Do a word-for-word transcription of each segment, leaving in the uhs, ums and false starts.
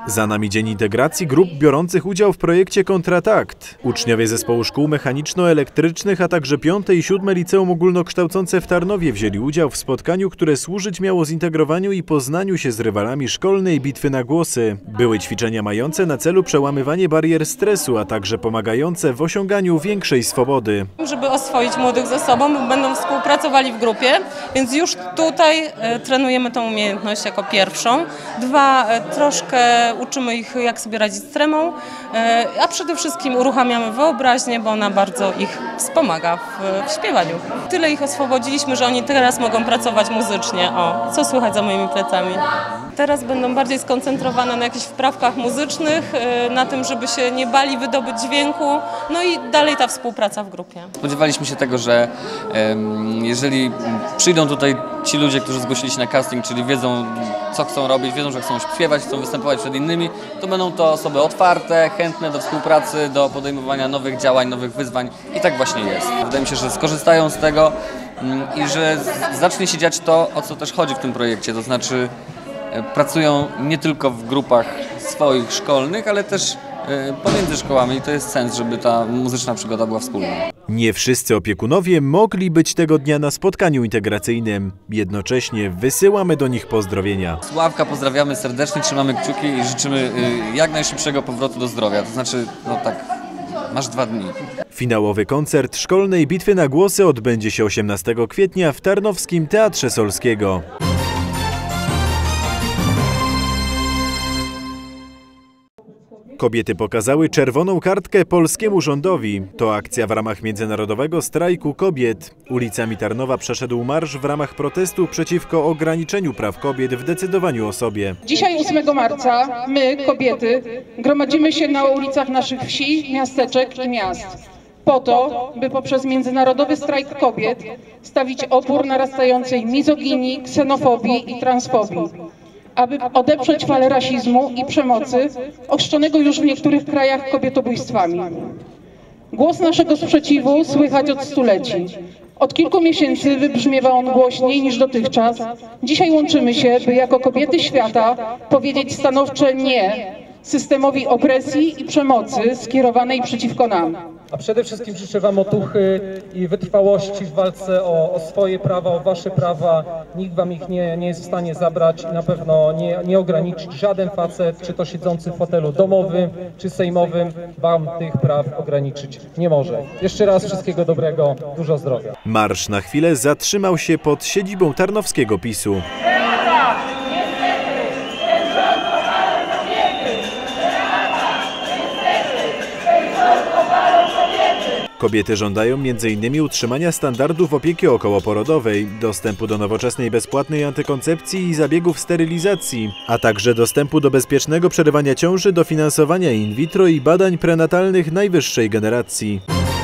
Za nami dzień integracji grup biorących udział w projekcie Kontratakt. Uczniowie zespołu szkół mechaniczno-elektrycznych, a także piąte i siódme liceum ogólnokształcące w Tarnowie wzięli udział w spotkaniu, które służyć miało zintegrowaniu i poznaniu się z rywalami szkolnej bitwy na głosy. Były ćwiczenia mające na celu przełamywanie barier stresu, a także pomagające w osiąganiu większej swobody. Żeby oswoić młodych ze sobą, będą współpracowali w grupie, więc już tutaj e, trenujemy tą umiejętność jako pierwszą. Dwa, e, troszkę uczymy ich, jak sobie radzić z tremą, e, a przede wszystkim uruchamiamy wyobraźnię, bo ona bardzo ich wspomaga w, w śpiewaniu. Tyle ich oswobodziliśmy, że oni teraz mogą pracować muzycznie. O, co słychać za moimi plecami? Teraz będą bardziej skoncentrowane na jakichś wprawkach muzycznych, na tym, żeby się nie bali wydobyć dźwięku, no i dalej ta współpraca w grupie. Spodziewaliśmy się tego, że um, jeżeli przyjdą tutaj ci ludzie, którzy zgłosili się na casting, czyli wiedzą, co chcą robić, wiedzą, że chcą śpiewać, chcą występować przed innymi, to będą to osoby otwarte, chętne do współpracy, do podejmowania nowych działań, nowych wyzwań i tak właśnie jest. Wydaje mi się, że skorzystają z tego um, i że zacznie się dziać to, o co też chodzi w tym projekcie, to znaczy pracują nie tylko w grupach swoich szkolnych, ale też pomiędzy szkołami i to jest sens, żeby ta muzyczna przygoda była wspólna. Nie wszyscy opiekunowie mogli być tego dnia na spotkaniu integracyjnym. Jednocześnie wysyłamy do nich pozdrowienia. Sławka, pozdrawiamy serdecznie, trzymamy kciuki i życzymy jak najszybszego powrotu do zdrowia. To znaczy, no tak, masz dwa dni. Finałowy koncert szkolnej bitwy na głosy odbędzie się osiemnastego kwietnia w Tarnowskim Teatrze Solskiego. Kobiety pokazały czerwoną kartkę polskiemu rządowi. To akcja w ramach międzynarodowego strajku kobiet. Ulicami Tarnowa przeszedł marsz w ramach protestu przeciwko ograniczeniu praw kobiet w decydowaniu o sobie. Dzisiaj ósmego marca my, kobiety, gromadzimy się na ulicach naszych wsi, miasteczek i miast. Po to, by poprzez międzynarodowy strajk kobiet stawić opór narastającej mizoginii, ksenofobii i transfobii, aby odeprzeć falę rasizmu i przemocy ochrzczonego już w niektórych krajach kobietobójstwami. Głos naszego sprzeciwu słychać od stuleci. Od kilku miesięcy wybrzmiewa on głośniej niż dotychczas. Dzisiaj łączymy się, by jako kobiety świata powiedzieć stanowcze nie systemowi opresji i przemocy skierowanej przeciwko nam. A przede wszystkim życzę Wam otuchy i wytrwałości w walce o, o swoje prawa, o Wasze prawa. Nikt Wam ich nie, nie jest w stanie zabrać i na pewno nie, nie ograniczyć. Żaden facet, czy to siedzący w fotelu domowym, czy sejmowym, Wam tych praw ograniczyć nie może. Jeszcze raz wszystkiego dobrego, dużo zdrowia. Marsz na chwilę zatrzymał się pod siedzibą tarnowskiego PiSu. Kobiety żądają między innymi utrzymania standardów opieki okołoporodowej, dostępu do nowoczesnej bezpłatnej antykoncepcji i zabiegów sterylizacji, a także dostępu do bezpiecznego przerywania ciąży, dofinansowania in vitro i badań prenatalnych najwyższej generacji.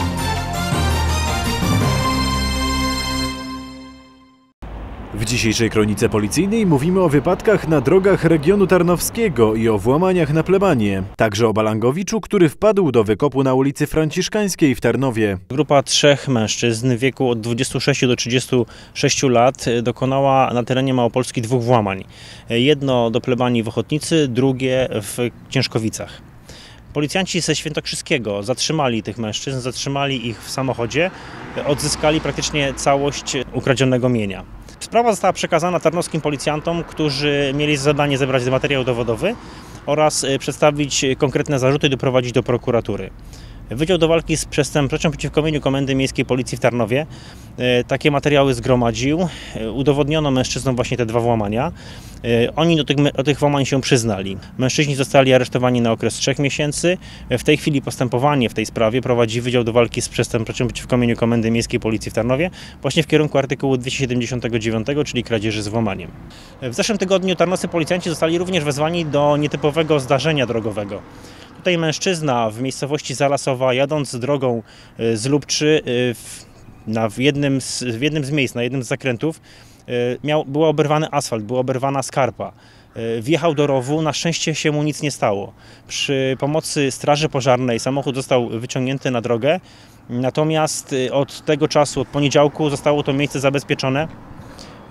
W dzisiejszej kronice policyjnej mówimy o wypadkach na drogach regionu tarnowskiego i o włamaniach na plebanie. Także o Balangowiczu, który wpadł do wykopu na ulicy Franciszkańskiej w Tarnowie. Grupa trzech mężczyzn w wieku od dwudziestu sześciu do trzydziestu sześciu lat dokonała na terenie Małopolski dwóch włamań. Jedno do plebanii w Ochotnicy, drugie w Ciężkowicach. Policjanci ze Świętokrzyskiego zatrzymali tych mężczyzn, zatrzymali ich w samochodzie, odzyskali praktycznie całość ukradzionego mienia. Sprawa została przekazana tarnowskim policjantom, którzy mieli za zadanie zebrać materiał dowodowy oraz przedstawić konkretne zarzuty i doprowadzić do prokuratury. Wydział do walki z przestępczością przeciwko mieniu Komendy Miejskiej Policji w Tarnowie takie materiały zgromadził. Udowodniono mężczyznom właśnie te dwa włamania. Oni do tych, do tych włamań się przyznali. Mężczyźni zostali aresztowani na okres trzech miesięcy. W tej chwili postępowanie w tej sprawie prowadzi Wydział do walki z przestępczością przeciwko mieniu Komendy Miejskiej Policji w Tarnowie właśnie w kierunku artykułu dwieście siedemdziesiątego dziewiątego, czyli kradzieży z włamaniem. W zeszłym tygodniu tarnowscy policjanci zostali również wezwani do nietypowego zdarzenia drogowego. Tutaj mężczyzna w miejscowości Zalasowa, jadąc drogą z Lubczy, w, na, w, jednym z, w jednym z miejsc, na jednym z zakrętów, miał, był oberwany asfalt, była oberwana skarpa. Wjechał do rowu, na szczęście się mu nic nie stało. Przy pomocy straży pożarnej samochód został wyciągnięty na drogę, natomiast od tego czasu, od poniedziałku, zostało to miejsce zabezpieczone.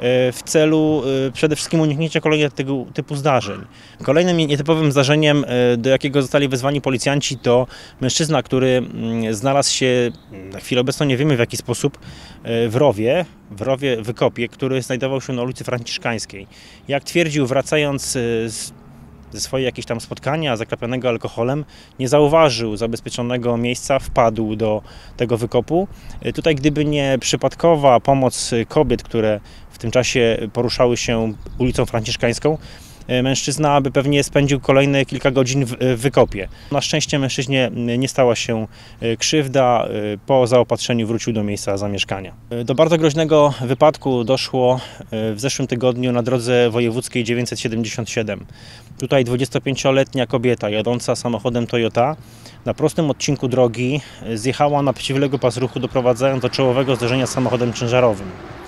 w celu przede wszystkim uniknięcia kolejnych tego typu zdarzeń. Kolejnym nietypowym zdarzeniem, do jakiego zostali wezwani policjanci, to mężczyzna, który znalazł się, na chwilę obecną nie wiemy w jaki sposób, w rowie, w rowie wykopie, który znajdował się na ulicy Franciszkańskiej. Jak twierdził, wracając z ze swojego jakieś tam spotkania zakrapionego alkoholem, nie zauważył zabezpieczonego miejsca, wpadł do tego wykopu. Tutaj gdyby nie przypadkowa pomoc kobiet, które w tym czasie poruszały się ulicą Franciszkańską, mężczyzna by pewnie spędził kolejne kilka godzin w wykopie. Na szczęście mężczyźnie nie stała się krzywda, po zaopatrzeniu wrócił do miejsca zamieszkania. Do bardzo groźnego wypadku doszło w zeszłym tygodniu na drodze wojewódzkiej dziewięćset siedemdziesiąt siedem. Tutaj dwudziestopięcioletnia kobieta jadąca samochodem Toyota na prostym odcinku drogi zjechała na przeciwległy pas ruchu, doprowadzając do czołowego zderzenia z samochodem ciężarowym.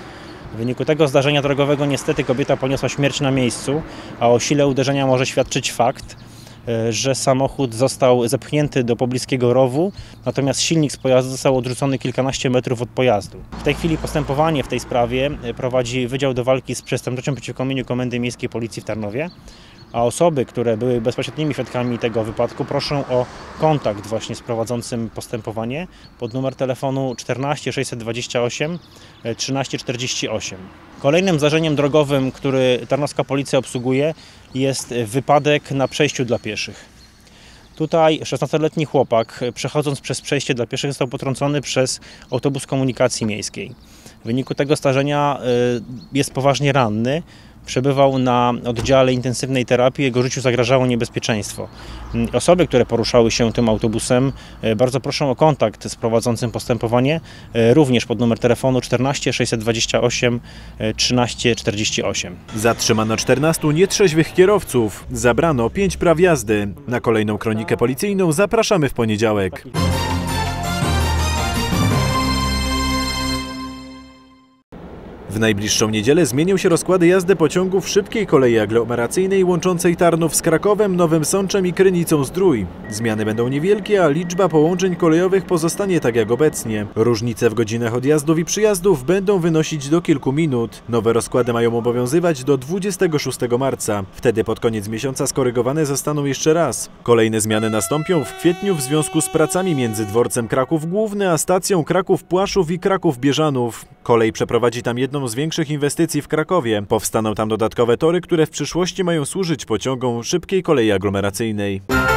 W wyniku tego zdarzenia drogowego niestety kobieta poniosła śmierć na miejscu, a o sile uderzenia może świadczyć fakt, że samochód został zepchnięty do pobliskiego rowu, natomiast silnik z pojazdu został odrzucony kilkanaście metrów od pojazdu. W tej chwili postępowanie w tej sprawie prowadzi Wydział do Walki z Przestępczością przeciwko mieniu Komendy Miejskiej Policji w Tarnowie, a osoby, które były bezpośrednimi świadkami tego wypadku, proszą o kontakt właśnie z prowadzącym postępowanie pod numer telefonu czternaście sześćset dwadzieścia osiem trzynaście czterdzieści osiem. Kolejnym zdarzeniem drogowym, który tarnowska policja obsługuje, jest wypadek na przejściu dla pieszych. Tutaj szesnastoletni chłopak, przechodząc przez przejście dla pieszych, został potrącony przez autobus komunikacji miejskiej. W wyniku tego zdarzenia jest poważnie ranny. Przebywał na oddziale intensywnej terapii, jego życiu zagrażało niebezpieczeństwo. Osoby, które poruszały się tym autobusem, bardzo proszę o kontakt z prowadzącym postępowanie, również pod numer telefonu czternaście sześćset dwadzieścia osiem trzynaście czterdzieści osiem. Zatrzymano czternastu nietrzeźwych kierowców, zabrano pięć praw jazdy. Na kolejną kronikę policyjną zapraszamy w poniedziałek. W najbliższą niedzielę zmienią się rozkłady jazdy pociągów szybkiej kolei aglomeracyjnej łączącej Tarnów z Krakowem, Nowym Sączem i Krynicą-Zdrój. Zmiany będą niewielkie, a liczba połączeń kolejowych pozostanie tak jak obecnie. Różnice w godzinach odjazdów i przyjazdów będą wynosić do kilku minut. Nowe rozkłady mają obowiązywać do dwudziestego szóstego marca. Wtedy pod koniec miesiąca skorygowane zostaną jeszcze raz. Kolejne zmiany nastąpią w kwietniu w związku z pracami między dworcem Kraków Główny a stacją Kraków-Płaszów i Kraków-Bieżanów. Kolej przeprowadzi tam jedną z większych inwestycji w Krakowie. Powstaną tam dodatkowe tory, które w przyszłości mają służyć pociągom szybkiej kolei aglomeracyjnej.